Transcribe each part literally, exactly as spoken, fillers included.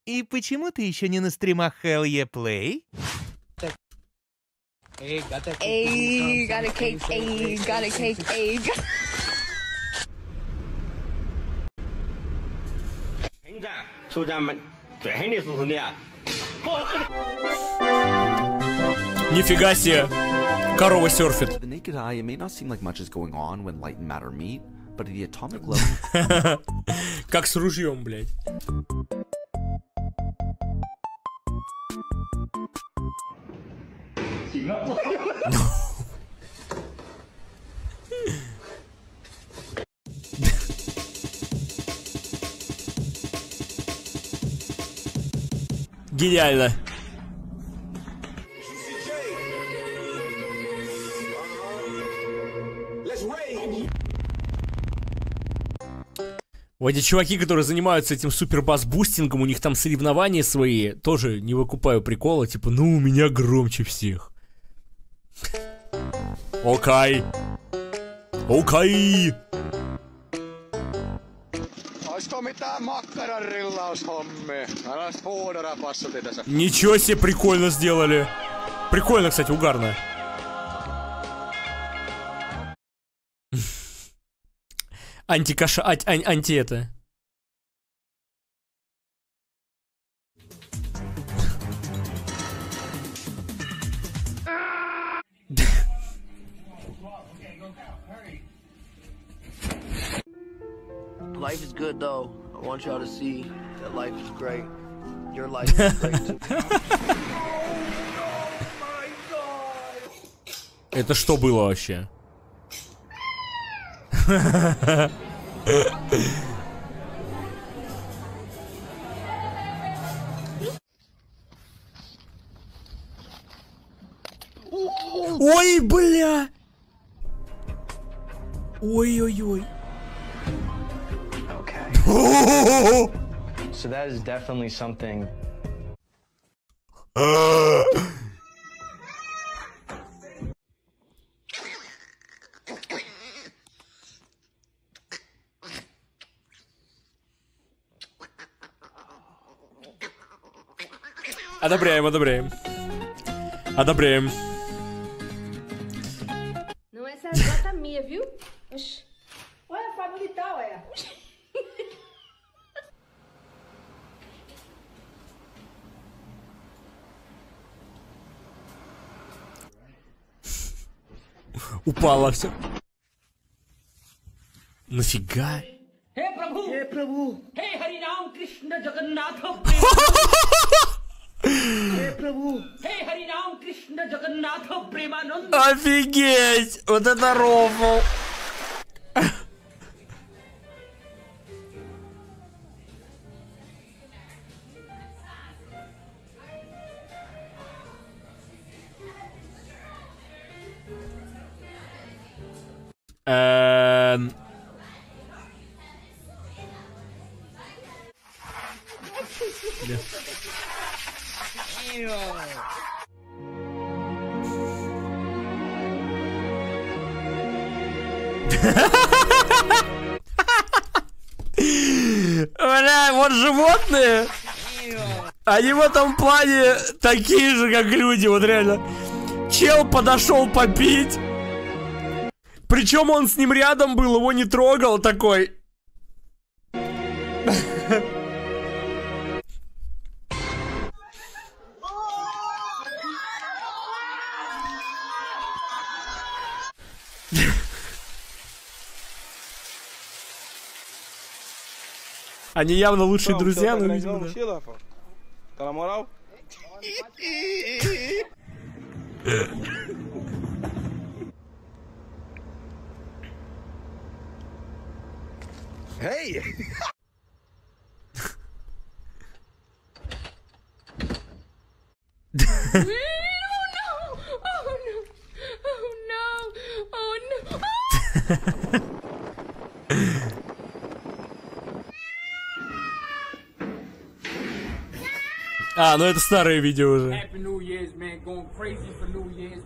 И почему ты еще не на стримах Hell Yeah Play? Эй, got a Ayy, got a cake, ayy, got a cake, ayy. Нифига себе! Корова серфит. To the naked eye, it may not seem like much is going on when light and matter meet, but at the atomic level... Как с ружьем, блядь. Гениально. Вот эти чуваки, которые занимаются этим супербас-бустингом, у них там соревнования свои, тоже не выкупаю прикола, типа, ну, у меня громче всех. Окей. Окей. Ничего себе, прикольно сделали. Прикольно, кстати, угарно. Антикаша... Ань, анти это. Life is good though. I want y'all to see that life is great. Your life is great too. Это что было вообще? Ой, бля! Ой-ой-ой. Okay. So that is definitely something. Одобряем, одобряем. Одобряем. Não, essa é a gota minha, viu? Oxi. Ué, foi militar, ué. Упало все. Нафига? Hey Prabhu! Hey Prabhu! Hey Hari Ram Krishna Jagannatha! Hey Prabhu! Hey Hari Ram Krishna Jagannatha Premananda! Офигеть! Вот это рофл! Эм... Бля, вот животные, они в этом плане такие же, как люди, вот реально. Чел подошел попить, причем он с ним рядом был, его не трогал, такой. Они явно лучшие друзья, но видимо, да. Tá na moral? Hey! А, ну это старое видео уже. Happy New Year's, man. Going crazy for New Year's.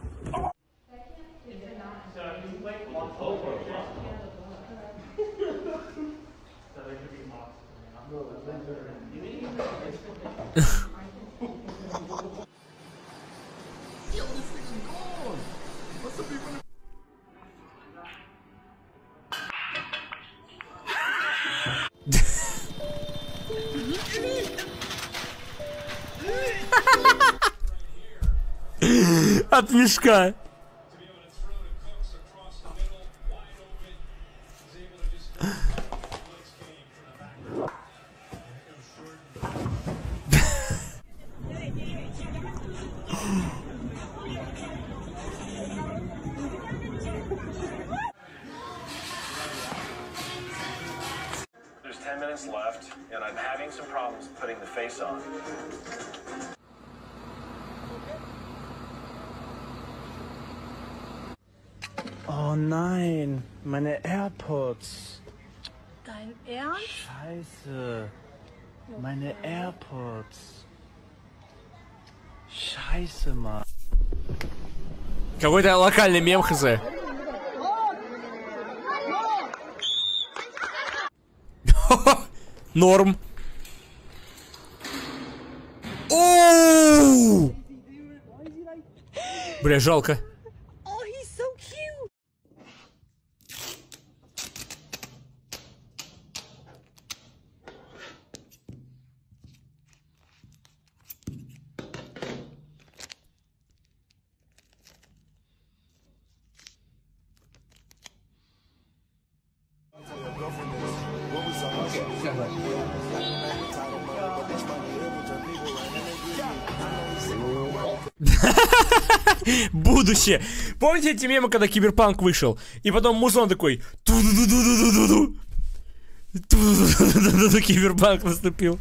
От мешка. There's ten minutes left, and I'm having some problems putting the face on. Oh nein, meine AirPods. Dein Ernst? Scheiße. Meine AirPods. Scheiße, Mann. Какой-то локальный мем хз. Норм. Оу! Бля, жалко. Будущее. Помните эти мемы, когда Киберпанк вышел? И потом музон такой. Ту-ду-ду-ду-ду-ду-ду. Ту-ду-ду-ду-ду-ду. Киберпанк наступил.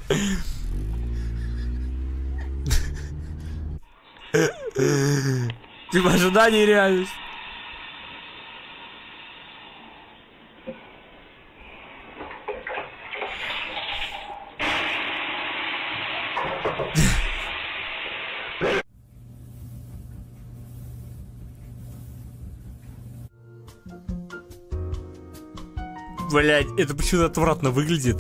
Типа ожидание и реальность. Блять, это почему-то отвратно выглядит.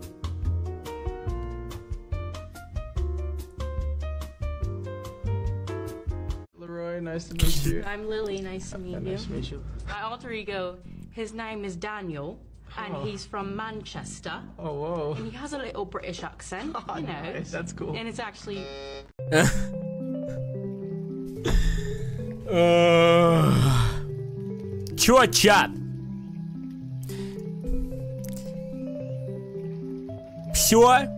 Leroy, nice to meet you. I'm Lily, nice to meet you. Nice to meet you. My alter ego, his name is Daniel, and Oh. he's from Manchester. Oh, whoa. And he has a little British accent, Oh, you know. nice, that's cool. And it's actually... Чё, чат? Все?